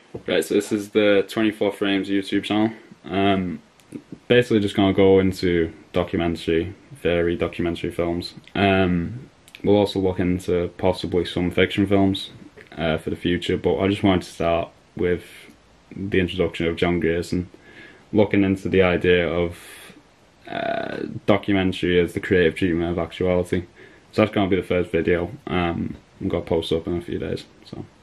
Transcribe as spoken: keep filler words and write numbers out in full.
Right, so this is the twenty-four Frames YouTube channel. Um, basically just going to go into documentary, very documentary films. Um, we'll also look into possibly some fiction films uh, for the future, but I just wanted to start with the introduction of John Grierson, looking into the idea of uh, documentary as the creative treatment of actuality. So that's going to be the first video. Um, I'm going to post up in a few days. So.